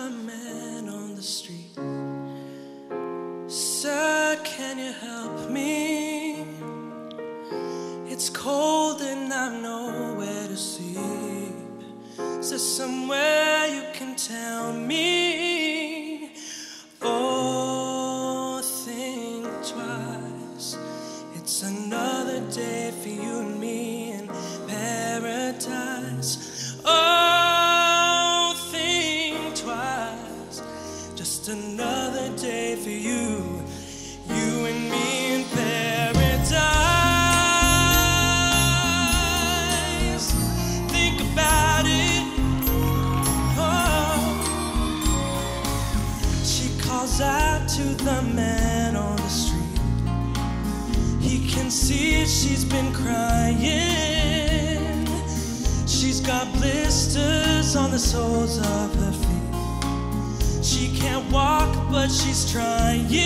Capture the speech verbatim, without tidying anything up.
the man on the street, "Sir, can you help me? It's cold and I've nowhere to sleep. Is there somewhere you can tell me?" Oh, think twice. It's another day for you and me in paradise. Oh, think twice. Just another day for you, you and me in paradise. Think about it. Oh, she calls out to the man on the street. He can see she's been crying. She's got blisters on the soles of her feet. She can't walk, but she's trying.